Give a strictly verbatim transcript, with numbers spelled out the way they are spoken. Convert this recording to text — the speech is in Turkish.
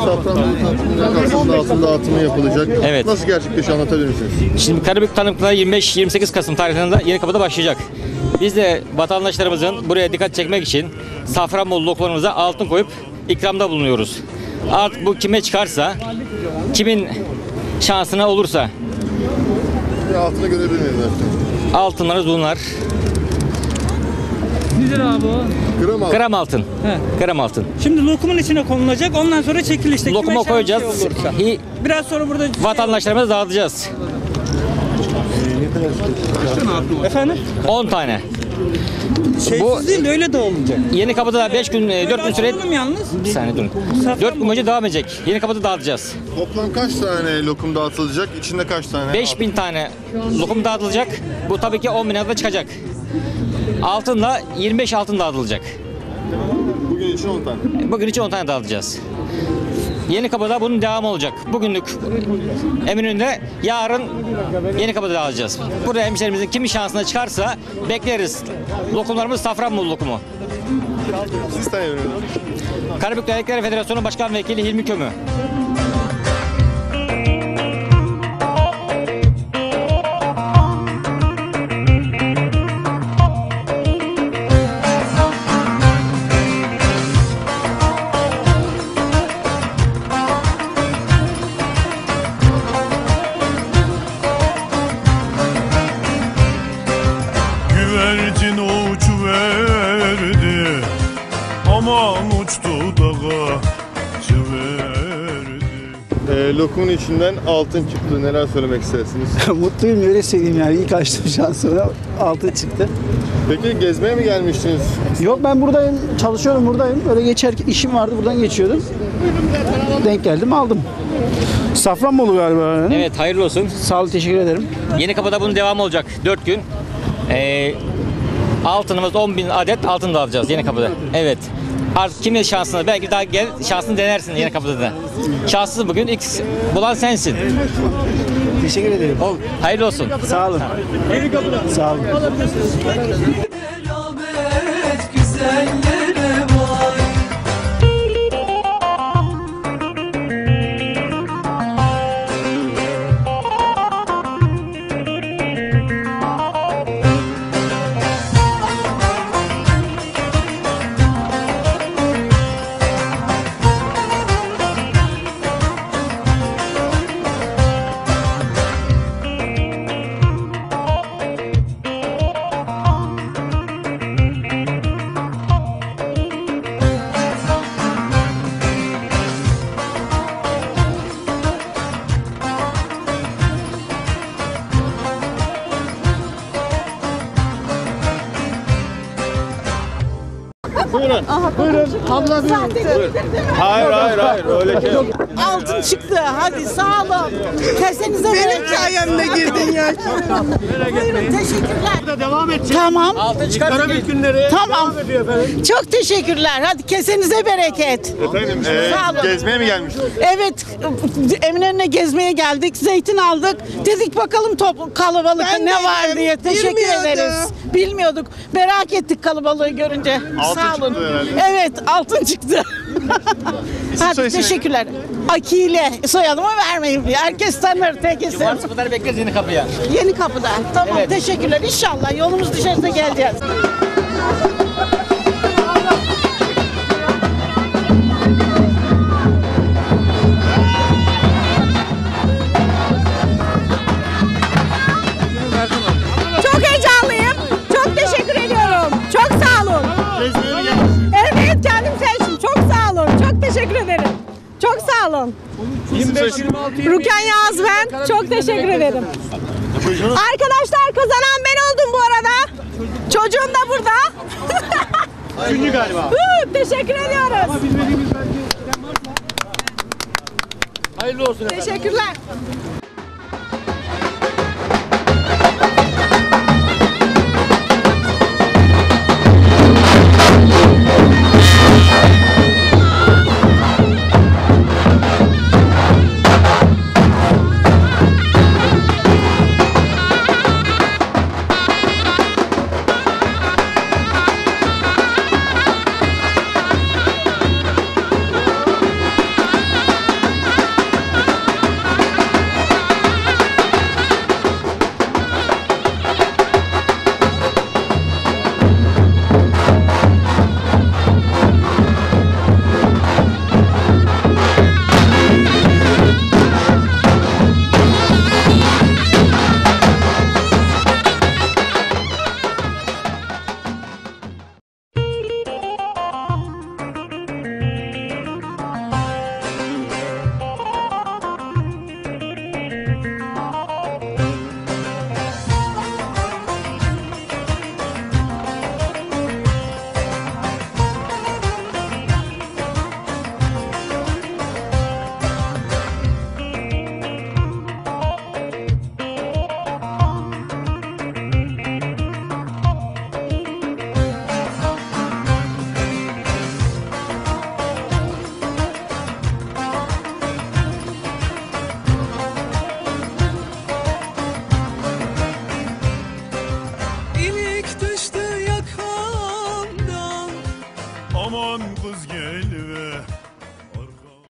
Safranbolu altında dağıtımı yapılacak. Evet. Nasıl gerçekleşiyor, anlatabilir misiniz? Şimdi Karabük tanıklığı yirmi beş yirmi sekiz Kasım tarihinde Yenikapı'da başlayacak. Biz de vatandaşlarımızın buraya dikkat çekmek için Safranbolu lokumlarımıza altın koyup ikramda bulunuyoruz. Artık bu kime çıkarsa, kimin şansına olursa. Bir altına görebilir miyiz? Altınlarız bunlar. Nedir abi o? Gram altın. Gram altın. He. Gram altın. Şimdi lokumun içine konulacak. Ondan sonra çekilişte. Lokuma kime şans koyacağız. şey olursa. Hi- Biraz sonra burada Vatandaşlarımıza dağıtacağız. efendim on tane. şeysiz Bu- değil de öyle de olmayacak. Yenikapı'da da beş gün, dört gün süre... Açalım yalnız. Bir saniye durun. dört gün boyunca devam edecek. Yenikapı'da dağıtacağız. Toplam kaç tane lokum dağıtılacak? İçinde kaç tane? beş bin tane lokum dağıtılacak. Bu tabii ki on bin lirada çıkacak. Altınla yirmi beş altın dağıtılacak. Bugün için on tane. Bugün için on tane dağıtacağız. Yenikapı'da bunun devamı olacak. Bugünlük Eminönü'nde, yarın Yenikapı'da dağıtacağız. Burada hemşehrimizin kimin şansına çıkarsa bekleriz. Lokumlarımız Safranbolu lokumu. Siz tane veriyorsunuz. Karabük Dernekler Federasyonu Başkan Vekili Hilmi Kömü. Güvercin uçuverdi, aman uçtu dağa çevirdi. Ee, lokumun içinden altın çıktı. Neler söylemek istersiniz? Mutluyum, öyle söyleyeyim yani. İlk açtım şansına altın çıktı. Peki gezmeye mi gelmiştiniz? Yok, ben buradayım, çalışıyorum buradayım. Böyle geçerken işim vardı, buradan geçiyordum. Denk geldim, aldım. Safranbolu galiba. Yani. Evet, hayırlı olsun. Sağ ol, teşekkür ederim. Yenikapı'da bunun devamı olacak. dört gün. Ee, altınımız on bin adet altın dağıtacağız Yenikapı'da. Evet. Artık kimin şansına, belki daha gel şansını denersin Yenikapı'da da. Şanssız bugün ilk bulan sensin. Teşekkür ederim. Ol, hayırlı olsun. Sağ olun. Sağ olun. Buyurun. Buyurun. Abla buyurun. Hayır hayır hayır öyle şey yok. Altın çıktı. Hadi sağ olun. Kesenize benim sayemde girdin ya. Buyurun, teşekkürler. Devam edecek. Tamam. Altın çıkarsa Karabük günleri Tamam. devam ediyor efendim. Çok teşekkürler. Hadi kesenize bereket. Efendim e, Sağ olun. gezmeye mi gelmiştiniz? Evet, Eminönü'ne gezmeye geldik. Zeytin aldık. Dedik bakalım top kalabalık Ben ne de var dedim, diye. Teşekkür bilmiyordum. ederiz. Bilmiyorduk. Merak ettik kalabalığı görünce. Altın Sağ olun. çıktı herhalde. Evet, altın çıktı. Hadi soy isim teşekkürler. Akile soyadımı vermeyin diye. Herkes tanır tek isim. Cumartesi kadar bekleriz Yenikapı'ya. Yeni kapıda. Tamam, Evet. teşekkürler. İnşallah yolumuz düşerse geleceğiz. Çok heyecanlıyım. Çok teşekkür ediyorum. Çok sağ olun. Gezmeye mi gelmiştiniz? Evet, kendim seçtim. Çok sağ olun. Çok teşekkür ederim. Çok sağ olun. Rüken Yağız ben. Çok teşekkür ederim. Arkadaşlar, kazanan ben oldum bu arada. Çocuğum da burada. Üçüncü galiba. Hı, teşekkür ediyoruz. Hayırlı olsun efendim. Teşekkürler.